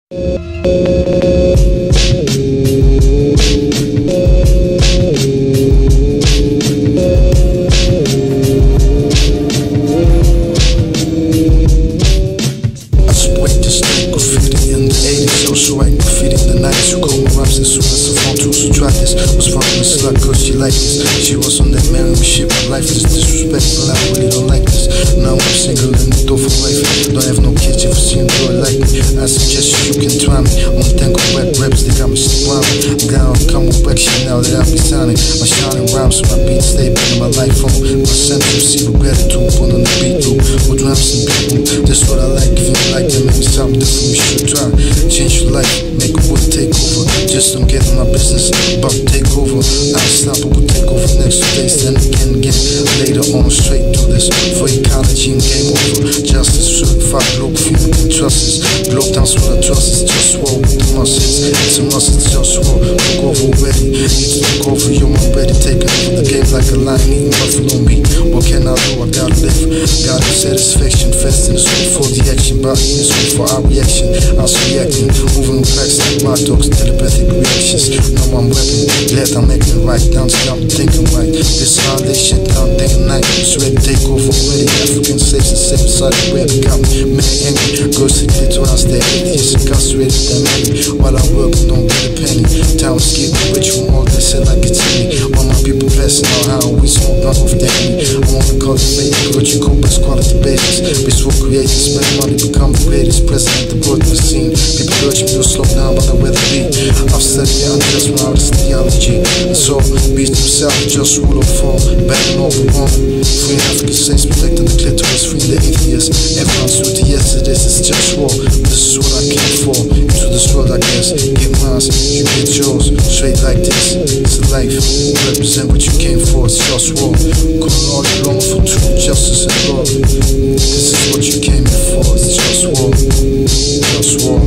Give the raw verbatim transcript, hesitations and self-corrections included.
She like this. She was on that marry me shit, my life is disrespectful. I really don't like this. Now I'm single and the door for life. Don't have no kids if you see a girl like me. I suggest you can try me. Only thing on web raps, they got me surrounded. Got on come with back shit now that I be signing. My shining rhymes, my beats, they been my life on. My central see gratitude, put on the beat loop. With drums and people, that's what I like. If you like that, make me something different, you should try. Change your life, make a wood take over. Just don't get in my business, about to take over. Unstoppable take over next two days, then again, again. Later on, straight do this for ecology and game over. Justice, certified global feeling and trust is. Globe dance with the trust is just war with the muscles. It's a must, it's just war. Look over already, need to look over. Yo, I'm ready, taking over the game like a lion eating buffalo meat. What can I do? I gotta live. Got the satisfaction, fast in the street for the action. Body in the street for our reaction. I was reacting, moving with packs like my dogs, telepathic reactions. Now I'm weapon, glad I'm acting right. Down to I'm thinking right. This holiday shit down day and night. It's ready to take over already. African slaves and safe side of where they got me. Man angry, girls to get to us, they're atheists, incarcerated, they're angry. While I work, don't get a penny. Time is getting rich from all they said like it's me. While my people passing out how we smoke not off the enemy. I wanna cultivate what you call best quality basis. Peaceful creators, spend money, become the greatest. President, the world we've seen. People urge me to slow down, but I'd rather be. I've studied the unjust when I was theology. And so, beast himself, just rule of fall. Battling all the wrong. Free African slaves, protecting the clitoris, free the atheists. Everyone's with the yes, it is, it's just war. This is what I came for. Into this world, I guess. Get mine, you get yours. Straight like this, it's a life. Represent what you came for, it's just war. Calling all along for truth, justice, and love. This is what you came here for, it's just war. Just war.